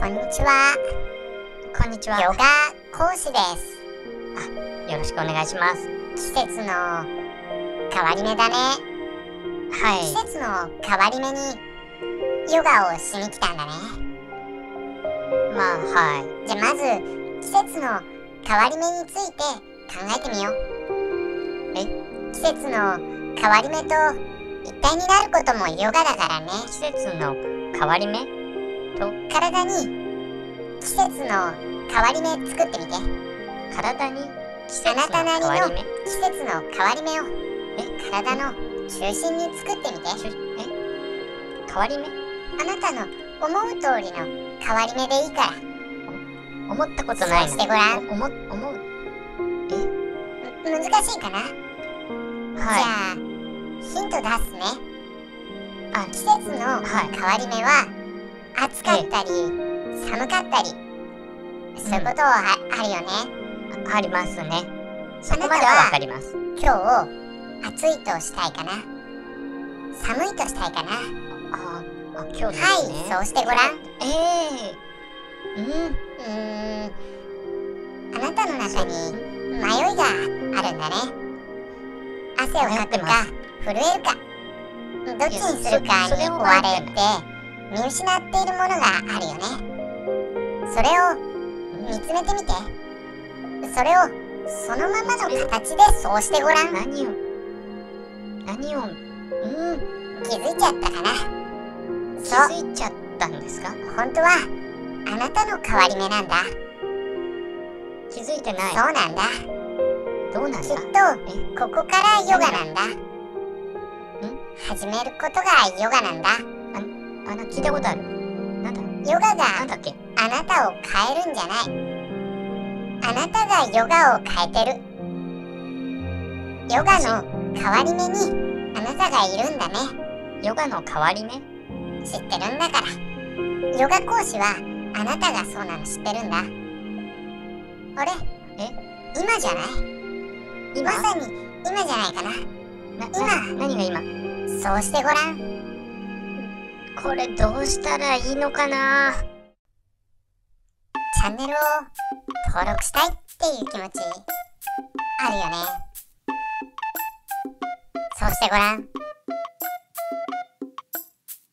こんにちは。 こんにちは。 ヨガ講師です。 よろしくお願いします。 季節の変わり目だね。 はい。 季節の変わり目にヨガをしに来たんだね。 まあ、はい。 じゃあまず季節の変わり目について考えてみよう。季節の変わり目と一体になることもヨガだからね。 季節の変わり目と体に季節の変わり目作ってみて。 体に季節あなたなりのの変わり目。 季節の変わり目を体の中心に作ってみて。 変わり目？ あなたの思う通りの変わり目でいいから。 思ったことないの。 そうしてごらん。 思う。 難しいかな。じゃはあヒント出すね。季節のはい変わり目は暑かったり寒かったり、そういうことはあるよね。 い。ありますね。そこまではわかります。 今日暑いとしたいかな、寒いとしたいかな。 今日ですね。 はい、そうしてごらん。あなたの中に迷いがあるんだね。汗をかくか震えるか、どっちにするかに追われて見失っているものがあるよね。それを見つめてみて。それをそのままの形でそうしてごらん。 何を気づいちゃったかな。 気そう、 づいちゃったんですか？ 本当はあなたの変わり目なんだ。 気づいてない。 そうなんだ。 どうなんきっだ？ とここからヨガなんだ。始めることがヨガなんだ。 聞いたことある。なんだ？ ヨガがなんだっけ？ あなたを変えるんじゃない。あなたがヨガを変えてる。ヨガの変わり目にあなたがいるんだね。 ヨガの変わり目？ 知ってるんだから。ヨガ講師はあなたがそうなの知ってるんだ。あれ？今じゃない？まさに今じゃないかな。 何が今？ そうしてごらん。 これどうしたらいいのかな？ チャンネルを登録したいっていう気持ちあるよね。そうしてごらん。